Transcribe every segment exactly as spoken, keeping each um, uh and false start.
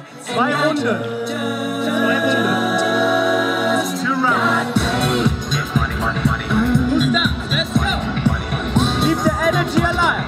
Zwei Runden. Zwei Runden. Two rounds. Who's that? Let's go. Keep the energy alive.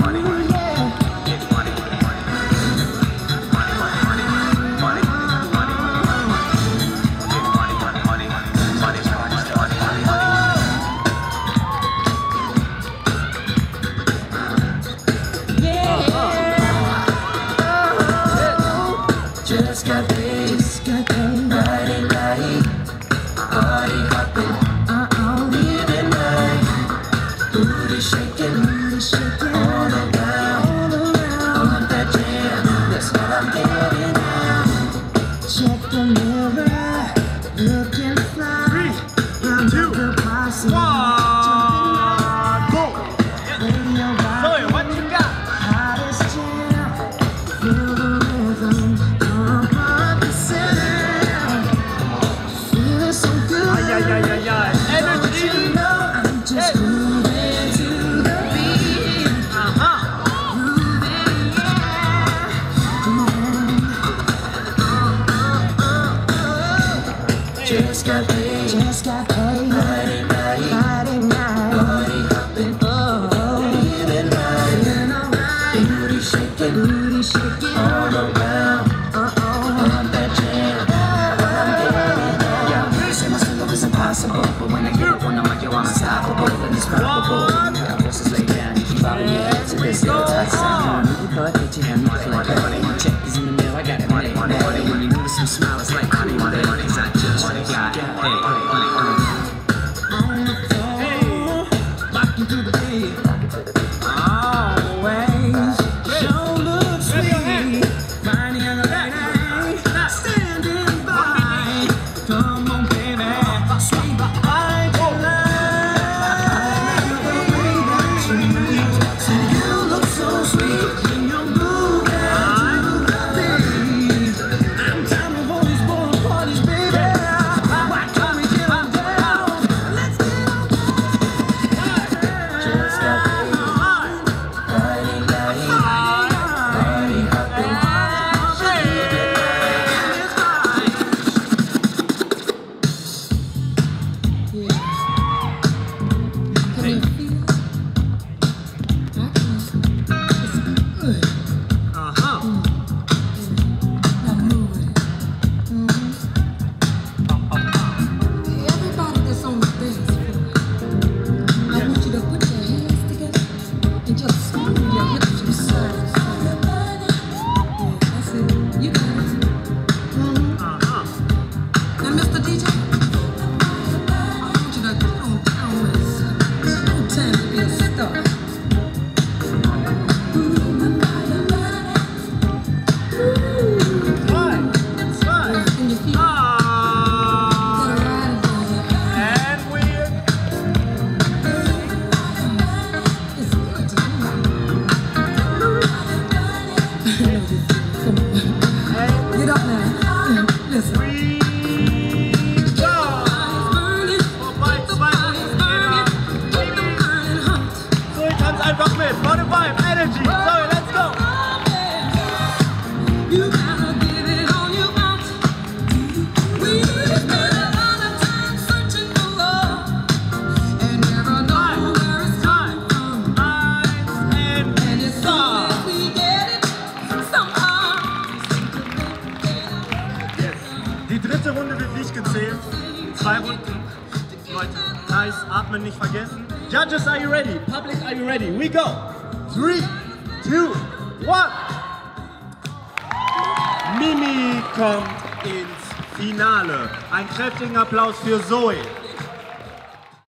Just got paid, just got paid, Friday night, party hopping, uh-oh, living right, booty shaking, booty shaking, all around, all around, on that jam, that's what I'm getting at. Check the mirror, looking fly, Three, I'm two, the posse, one, go! radio rock, Zoe, what you got? hottest jam, feel the rhythm. Ay, ay, ay, ay, ay. Energy! I'm just moving to the beat. Uh-huh. Moving, yeah. Come on. Just got paid. Just got paid. Friday night. Friday night. Party hopping. Oh, living right. Feeling alright. Booty shaking. Booty shaking. All around. Uh-oh. On that jam. What I'm getting at. Say my single is impossible, but when I get it, when I'm like, yo, I'm unstoppable and it's probable. Our voices lay down, you keep bobbing your head to this little tight sound. You thought that you had me like that. Check is in the mail, I got it made. When you notice some smile, it's like honey, money, money, cause I just got it. Hey, on the floor, rocking through the beat. Always, show looks sweet. Finding a lady, standing by. Come on, baby, sweet I so you look so sweet when you're moving to the beat. I'm tired of all these boring parties, baby. Why can't we get on down? Let's get on down. Just got paid. Friday night, party hopping. Everybody that's on the dance floor, I want you to put your hands together and just swing your hips from side to side. Yeah, that's it. You got it. Uh-huh. Now, Mister D J, I want you to get on down with us. It's no time to be a star. Slide, slide. And your feet Ah. gotta ride it down. And we're It's good to know. Come on. Get up now. Listen. three, go! Four, five, zwei, Zoe, tanz einfach mit. Vorne Vibe, Energy. Zoe, let's go! You gotta give it all you want. We spend a lot of time searching for love and never know where it's coming from. Eins, and And it's so stop. that we get it somehow. Yes. Die dritte Runde wird nicht gezählt. Zwei Runden. Leute, nice, atmen nicht vergessen. Judges, are you ready? Public, are you ready? We go! Three, two, one! Mimi kommt ins Finale. Einen kräftigen Applaus für Zoe.